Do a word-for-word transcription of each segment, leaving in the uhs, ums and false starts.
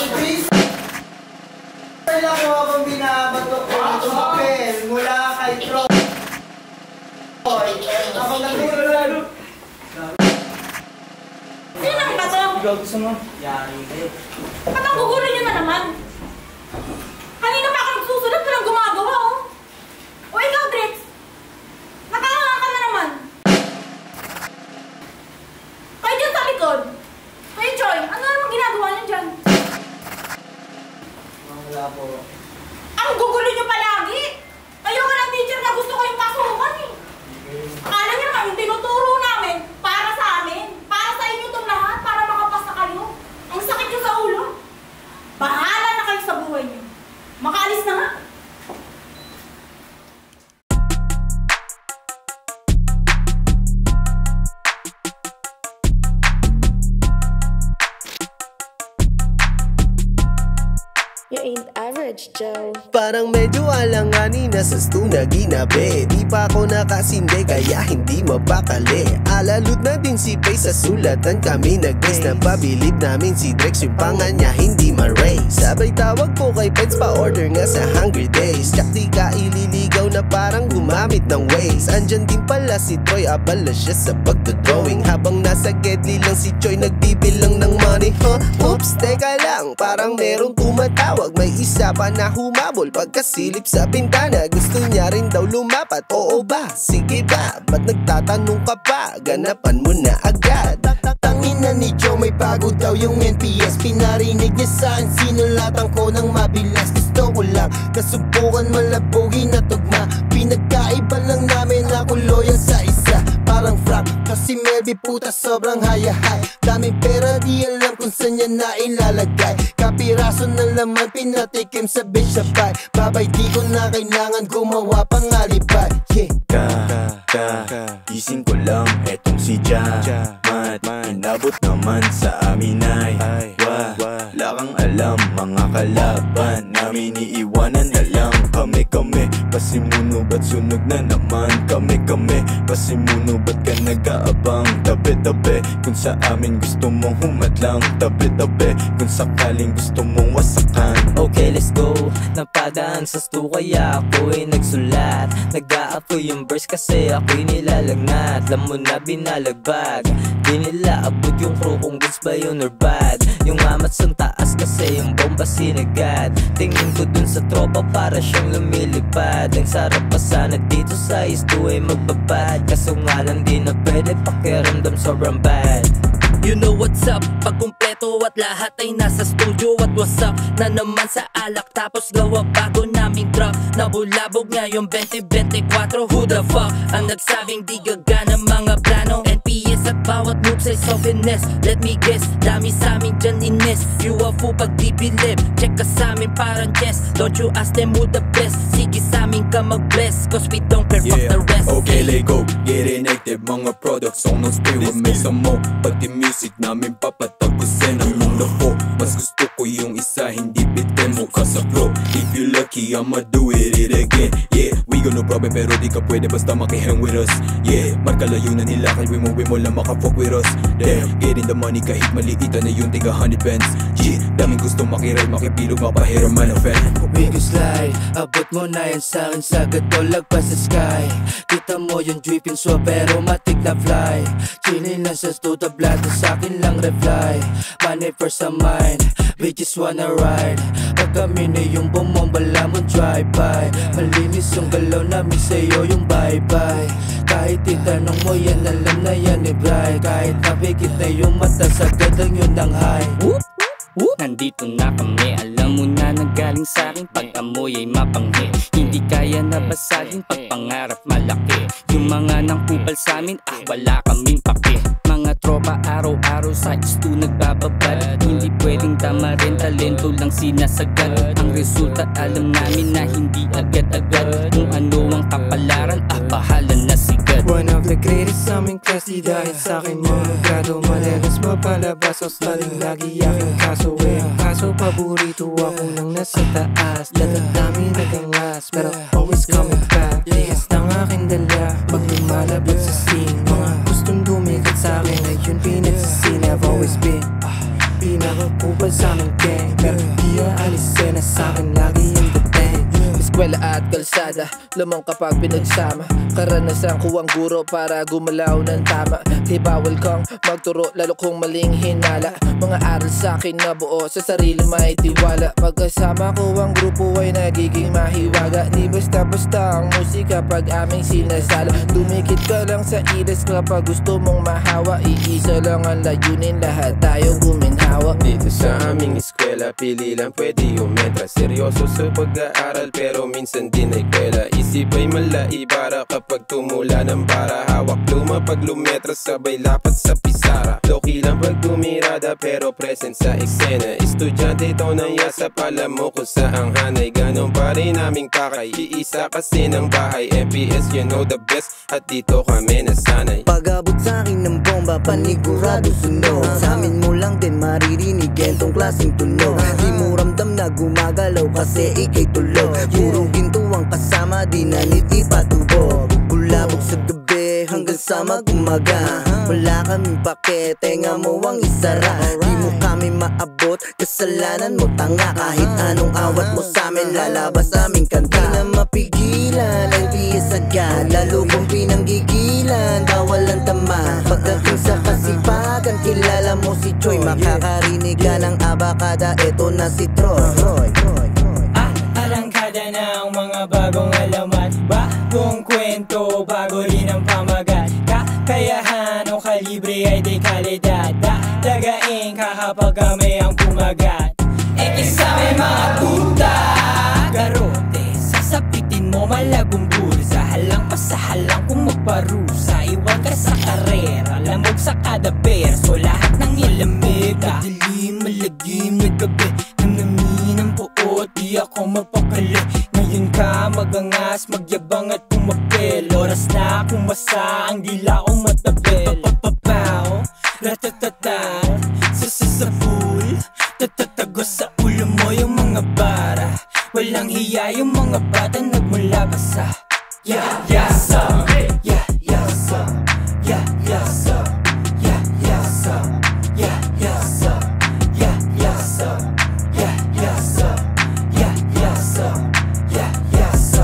Kailan ko akong binabato ko ang papel mula kay Troy. Ako nagulalo. Sinang ba to? Ikaw gusto mo? Yari kayo. Ba't ang gugulo nyo na naman? Kanina pa ako nagsusunod, walang gumagawa, oh. O ikaw, Drex. Nakakanga ka na naman. Kayo dyan sa likod. Kayo, Choy, ano naman ginagawa nyo dyan? Wala po. Ang gugulo nyo palagi. Ayoko ng teacher na gusto ko yung pasukan, eh. Akala nyo naman, yung tinuturo namin, para sa amin. Para sa inyo itong lahat, para makapasa kayo. Ang sakit nyo sa ulo. Bahala na kayo sa buhay nyo. Makaalis na nga. You ain't average, Joe. Parang medyo alanganin na sa stu na ginabi. Di pa ako nakasinde kaya hindi mapakali. Alalud na din si Pay sa sulatan kami nag-base. Napabilib namin si Drex yung pangan niya hindi ma-raise. Sabay tawag ko kay Peds pa order nga sa Hungry Days. Tsak di ka ililigaw na parang gumamit ng Waze. Andyan din pala si Troy, abala siya sa pagdodrawing. Habang nasa Gedli lang si Choy nagbibilang ng money. Huh? Oops, teka lang, parang merong tumatawag. May isa pa na humabol pagkasilip sa bintana. Gusto niya rin daw lumapat, oo ba? Sige ba? Ba't nagtatanong ka pa? Ganapan mo na agad. Tangina ni Joe, may bago daw yung N P S. Pinarinig niya sa'kin, sinulatan ko ng mabilas. Gusto ko lang, nasubukan malabugin na tugma. Pinagkaiba lang namin ako loyal sa isa. Parang frap, kasi maybe puta sobrang hayahay. Daming pera di alam kung saan niya na ilalagay. Kapiraso ng laman pinatikim sa bitch sa pie. Babay di ko na kailangan gumawa pang alibay. Yeah. Ka, ka, gising ko lang etong si Jamat. Inabot naman sa amin ay wala kang alam. Mga kalaban namin iiwanan na lang. Kami kami, pasimuno ba't sunog na naman? Kami kami, pasimuno ba't ka nag-aabang? Tabi-tabi, kung sa amin gusto mong humadlang. Tabi-tabi, kung sakaling gusto mong wasakan. Okay, let's go. Napadaan sa stu kaya ako'y nagsulat. Nag-aapoy yung verse kasi ako'y nilalagnat. Alam mo na binalagbag, di nila abot yung crew kung goods ba yun or bad. Yung amat sa taas kasi yung bomba sinagad. Tingin ko dun sa tropa para siyang lumilipad. Ang sarap pa sana dito sa istu ay magbabad. Kaso nga lang di na pwede, pakiramdam sobrang bad. You know what's up, pag kumpleto at lahat ay nasa studio. At what's up, na naman sa alak tapos gawa bago naming drop. Nabulabog nga yung twenty twenty-four, who the fuck ang nagsabing di gagana mga plano? N P S at bawat moves ay so finesse. Let me guess, dami sa amin dyan ines. You a fool pag di bilib, check ka sa amin parang chess. Don't you ask them who the best, sige sa amin ka mag-bless. Cause we don't care, fuck the rest. Okay, let go, get in active. Mga products on the spirit, make some more. Pati music namin papatagusin ang mundo ko. Mas gusto ko yung isa, hindi bitin mo ka sa flow. If you lucky, I'ma do it, it again. Yeah, we got no problem pero di ka pwede basta makihang with us. Yeah, markalayo na nila kay mo, we mo lang makafuck with us. Damn, getting the money kahit maliitan na yung tiga hundred pence. Yeah, daming gusto makiride, makipilog, mapahiram man ang fan. Biggest lie, abot mo na yan sa'kin sa gato, lagpas sa sky. Kita mo yung dripping so pero matik na fly. Chilling lang sa stu, tablado sa'kin lang reply. Money first sa mind, we just wanna ride. Pag kami na yung bumambala mo drive-by. Malinis yung galaw namin sa'yo yung bye-bye. Kahit itanong mo yan, alam na yan ni Bry. Kahit napikit na yung mata sa gadang yun ang high. Whoop! Whoop. Nandito na kami, alam mo na nanggaling sa'kin. Pag amoy ay mapanghi, hindi kaya na basagin pag pangarap malaki. Yung mga nangkupal sa'min, ah wala kaming pake. Mga tropa araw-araw sa istu nagbababad. Hindi pwedeng tama rin, talento lang sinasagad. Ang resulta alam namin na hindi agad-agad. Kung ano ang kapalaran, ah bahala na sigad. One of the greatest sa aming klase dahil sa'kin yung grado. Madalas mapalabas o staling lagi aking kaso eh. Ang kaso paborito ako nang nasa taas. Lahat dami nagangas pero always coming back. Tihas ng aking dala pag lumalabag sa scene. Mga gustong dumikat sa'kin ay yun pinagsasin. I've always been pinakakupal sa aming gang. Pero eskwela at kalsada, lamang kapag pinagsama. Karanasan ko ang guro para gumalaw ng tama. Di bawal kang magturo, lalo kung maling hinala. Mga aral sa akin na buo, sa sarili may tiwala. Pagkasama ko ang grupo ay nagiging mahiwaga. Di basta-basta ang musika pag aming sinasala. Dumikit ka lang sa iris kapag gusto mong mahawa. Iisa lang ang layunin, lahat tayo guminhawa. Dito sa aming eskwela, pili lang pwede umentra. Seryoso sa pag-aaral pero minsan din ay kwela. Isip ay malaibara kapag tumula ng bara. Hawak luma pag lumetra, sabay lapat sa pisara. Loki lang pag tumirada pero present sa eksena. Estudyante ito ng yasa, pala mo kung saang hanay. Ganon pa rin aming pakay, iisa kasi ng bahay. M P S you know the best, at dito kami nasanay. Pag-abot sa'kin ng bomba, panigurado sunog. Sa amin mo lang din maririnig gentong klaseng tunog. Di mo ramdam na gumagalaw kasi ikay tulog. Purong ginto ang kasama, di na niti patubog. Bulabog sa gabi hanggang sa mag-umaga. Wala kaming pake, tenga mo ang isara. Di mo kami maabot, kasalanan mo tanga. Kahit anong awat mo sa'min, lalabas aming kanta. Di na mapigilan, N P S agad. Lalo kung pinanggigilan, bawal ang tama. Pagdating sa kasipagan, kilala mo si Choi. Makakarinig ka ng abakada, eto na si Troy. Ah, arangkada ng mga bagong alamat. Bagong kwento, bago rin ang pamagat. Kakayahan o kalibre ay di kalidad. Dagain ka kapag kami ang pumagat. Ekisa may mga tuta, garote, sasapitin mo malagong bulsa. Halang pa sa halang kung magparusa. Iwan ka sa karera, lamog sa kada perso. Lahat ng ilamig, madilim, malagim na gabi. Nanamin ang puot, di ako magpapali. Ngayon ka magangas, magyabang at pumapel. Oras na kumasa, ang dila kong matabel. Papapapaw, ratatata, sasasapul. Tatatagos sa ulo mo yung mga bara. Walang hiya yung mga bata nagmula ba sa Yeah, yasa, yeah, yasa, yeah, yasa, yeah, yasa, yeah, yasa, yeah, yasa, yeah, yasa, yeah, yasa, yeah, yasa.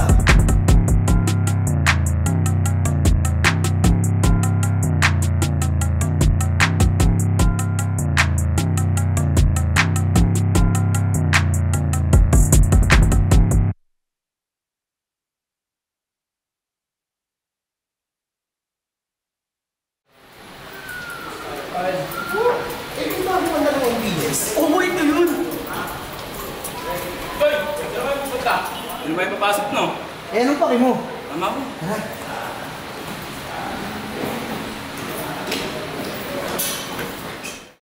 Eh, di ba ako na ng M P S? Oo, ito yun! Hoy! Ito naman pupunta. Ano ba yung papasok, no? Eh, anong paki mo? Tama ko.